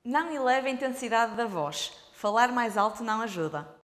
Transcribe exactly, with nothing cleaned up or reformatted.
Não eleve a intensidade da voz. Falar mais alto não ajuda.